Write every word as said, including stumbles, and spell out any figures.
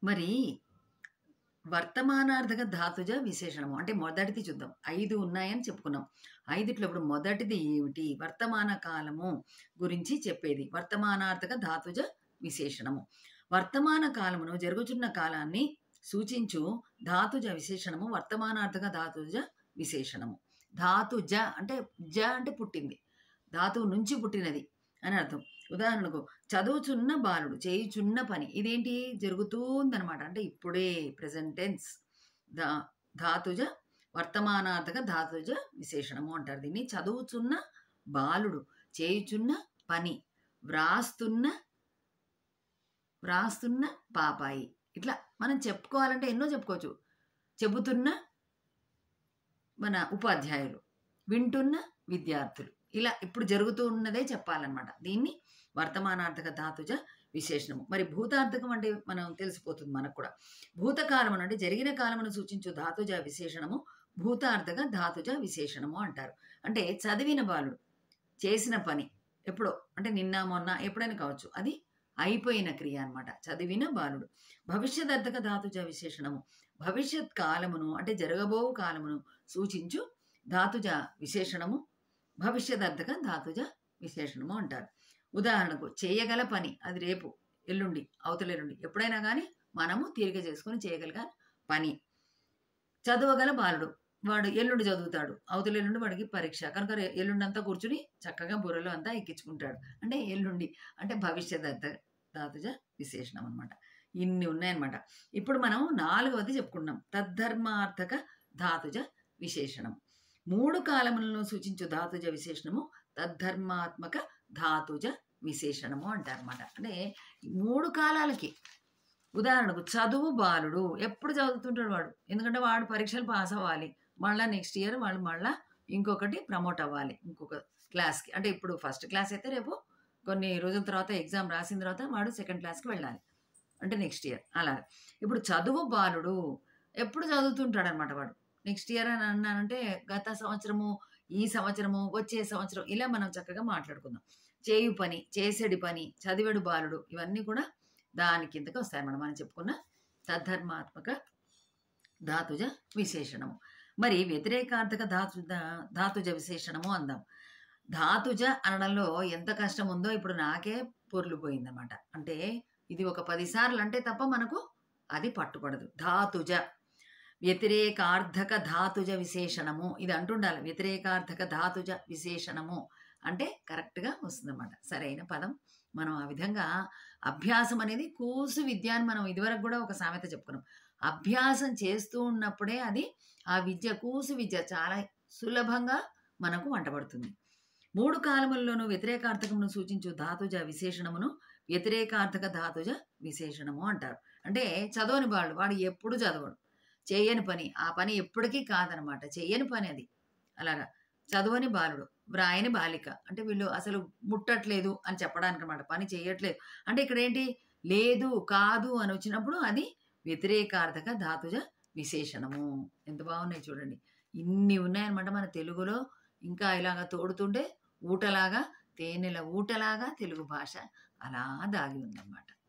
మరి వర్తమానార్థక ధాతుజ విశేషణము అంటే మొదటిది చూద్దాం. ఐదు ఉన్నాయని చెప్పుకున్నాం. ఐదిట్లో ఇప్పుడు మొదటిది ఏమిటి? వర్తమాన కాలము గురించి చెప్పేది. వర్తమానార్థక ధాతుజ విశేషణము. వర్తమాన కాలమును జరుగుచున్న కాలాన్ని సూచించు ధాతుజ విశేషణము వర్తమానార్థక ధాతుజ విశేషణము. ధాతుజ అంటే జ అంటే పుట్టింది, ధాతువు నుంచి పుట్టినది అని అర్థం. ఉదాహరణకు చదువుచున్న బాలుడు చేయుచున్న పని, ఇదేంటి జరుగుతుందనమాట, అంటే ఇప్పుడే ప్రెజెంట్ టెన్స్. ధా ధాతుజ వర్తమానార్థక ధాతుజ విశేషణము అంటారు దీన్ని. చదువుచున్న బాలుడు చేయుచున్న పని, వ్రాస్తున్న వ్రాస్తున్న పాపాయి, ఇట్లా మనం చెప్పుకోవాలంటే ఎన్నో చెప్పుకోవచ్చు. చెబుతున్న మన ఉపాధ్యాయులు, వింటున్న విద్యార్థులు, ఇలా ఇప్పుడు జరుగుతూ ఉన్నదే చెప్పాలన్నమాట. దీన్ని వర్తమానార్థక ధాతుజ విశేషణము. మరి భూతార్థకం అంటే మనం తెలిసిపోతుంది మనకు కూడా. భూతకాలము అంటే జరిగిన కాలమును సూచించు ధాతుజ విశేషణము భూతార్థక ధాతుజ విశేషణము అంటారు. అంటే చదివిన బాలుడు చేసిన పని ఎప్పుడో, అంటే నిన్న మొన్న ఎప్పుడైనా కావచ్చు, అది అయిపోయిన క్రియ అనమాట. చదివిన బాలుడు. భవిష్యదర్థక ధాతుజ విశేషణము భవిష్యత్ కాలమును అంటే జరగబో కాలమును సూచించు ధాతుజ విశేషణము భవిష్యదర్థక ధాతుజ విశేషణము అంటారు. ఉదాహరణకు చేయగల పని, అది రేపు, ఎల్లుండి, అవతలెల్లుండి, ఎప్పుడైనా కానీ మనము తీరిక చేసుకొని చేయగలిగ పని. చదవగల బాలుడు, వాడు ఎల్లుండి చదువుతాడు, అవతల ఎల్లుండి వాడికి పరీక్ష కనుక ఎల్లుండి అంతా కూర్చుని చక్కగా బుర్రలో అంతా ఎక్కించుకుంటాడు, అంటే ఎల్లుండి అంటే భవిష్యదర్థ ధాతుజ విశేషణం అనమాట. ఇన్ని ఉన్నాయన్నమాట. ఇప్పుడు మనం నాలుగవది చెప్పుకున్నాం, తద్ధర్మార్థక ధాతుజ విశేషణం. మూడు కాలములను సూచించు ధాతుజ విశేషణము తద్ధర్మాత్మక ధాతుజ విశేషణము అంటారన్నమాట. అంటే మూడు కాలాలకి. ఉదాహరణకు చదువు బాలుడు ఎప్పుడు చదువుతుంటాడు వాడు, ఎందుకంటే వాడు పరీక్షలు పాస్ అవ్వాలి, మళ్ళీ నెక్స్ట్ ఇయర్ వాళ్ళు మళ్ళీ ఇంకొకటి ప్రమోట్ అవ్వాలి ఇంకొక క్లాస్కి. అంటే ఇప్పుడు ఫస్ట్ క్లాస్ అయితే రేపు కొన్ని రోజుల తర్వాత ఎగ్జామ్ రాసిన తర్వాత వాడు సెకండ్ క్లాస్కి వెళ్ళాలి, అంటే నెక్స్ట్ ఇయర్. అలా ఇప్పుడు చదువు బాలుడు ఎప్పుడు చదువుతుంటాడు అనమాట వాడు. నెక్స్ట్ ఇయర్ అని అన్నానంటే గత సంవత్సరము, ఈ సంవత్సరము, వచ్చే సంవత్సరం, ఇలా మనం చక్కగా మాట్లాడుకుందాం. చేయు పని, చేసేడి పని, చదివేడు బాలుడు, ఇవన్నీ కూడా దాని కిందకి వస్తాయన్నమాట మనం చెప్పుకున్న తద్ధర్మాత్మక ధాతుజ విశేషణము. మరి వ్యతిరేకార్థక ధాతు ధాతుజ విశేషణము అందాం. ధాతుజ అనడంలో ఎంత కష్టం ఉందో ఇప్పుడు నాకే పొర్లిపోయిందన్నమాట. అంటే ఇది ఒక పదిసార్లు అంటే తప్ప మనకు అది పట్టుపడదు. ధాతుజ వ్యతిరేకార్థక ధాతుజ విశేషణము, ఇది అంటుండాలి. వ్యతిరేకార్థక ధాతుజ విశేషణము అంటే కరెక్ట్గా వస్తుందన్నమాట, సరైన పదం. మనం ఆ విధంగా అభ్యాసం అనేది కూసు విద్య అని మనం ఇదివరకు కూడా ఒక సామెత చెప్పుకున్నాం. అభ్యాసం చేస్తూ ఉన్నప్పుడే అది ఆ విద్య, కూసు విద్య చాలా సులభంగా మనకు వంటబడుతుంది. మూడు కాలములలోనూ వ్యతిరేకార్థకమును సూచించు ధాతుజ విశేషణమును వ్యతిరేకార్థక ధాతుజ విశేషణము అంటారు. అంటే చదవని వాడు వాడు ఎప్పుడు చదవడు, చేయని పని, ఆ పని ఎప్పటికీ కాదనమాట, చేయని పని అది. అలాగా చదవని బాలుడు, వ్రాయని బాలిక, అంటే వీళ్ళు అసలు ముట్టట్లేదు అని చెప్పడానికి అనమాట, పని చేయట్లేదు అంటే ఇక్కడ ఏంటి, లేదు కాదు అని వచ్చినప్పుడు అది వ్యతిరేకార్థక ధాతుజ విశేషణము. ఎంత బాగున్నాయి చూడండి, ఇన్ని ఉన్నాయన్నమాట మన తెలుగులో. ఇంకా ఇలాగ తోడుతుంటే ఊటలాగా, తేనెల ఊటలాగా తెలుగు భాష అలా దాగి ఉందన్నమాట.